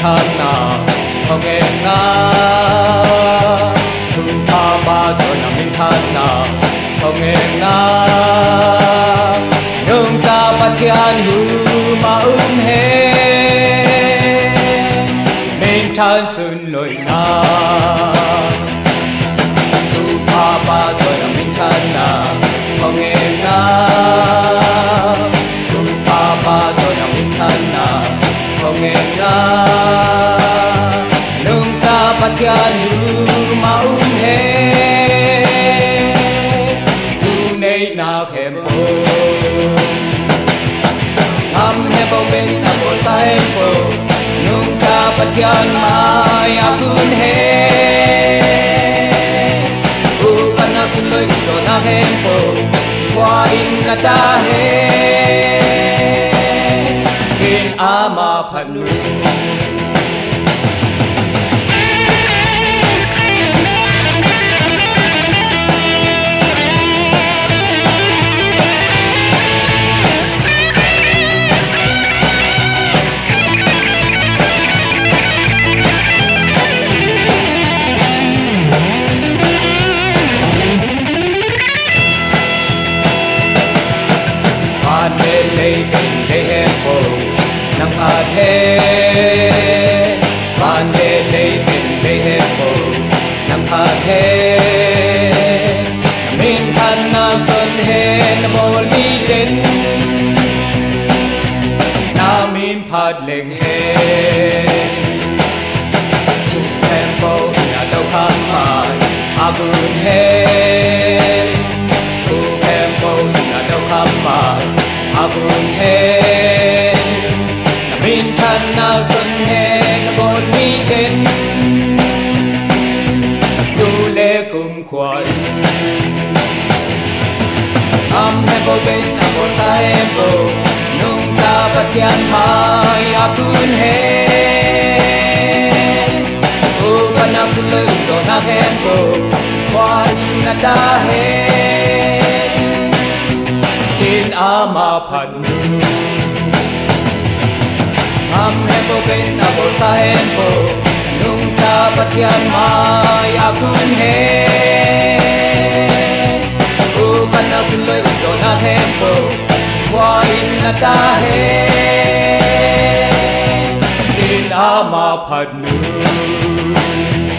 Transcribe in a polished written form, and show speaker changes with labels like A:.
A: thanh na không nghe na thu pa ba cho na minh thanh na không nghe na nương ra bắt thiên hư mà he minh thanh xuân lội na thu pa ba cho na minh thanh na không nghe na thu pa ba cho na minh thanh na không nghe na nương ta bắt thiên hư mà he tu nei na khem o am he bo ben na bo sai bo nương ta bắt thiên mai akun he u kana sun loi to na khem bo qua in na ta he in ama phanu ban đê lê bên lê hê bồ nam hà hê minh thanh nam xuân hê nam mô ly đến nam minh phật lệnh hê em bồ nhà đâu khám mà agun hê em bồ nhà đâu khám mà agun hê minh thanh nam xuân hê nam mô ly đến du lê cùng khoan am em bồ bên am bồ sa em bồ nung sa bắt thiên mai akun hê u kana sun lơ do na em bồ khoan na ta hê in ama phan am em bồ bên am bồ sa em bồ nung sa bắt thiên mai akun hê u kana sun lơ do na em bồ khoan na ta hê in ama phan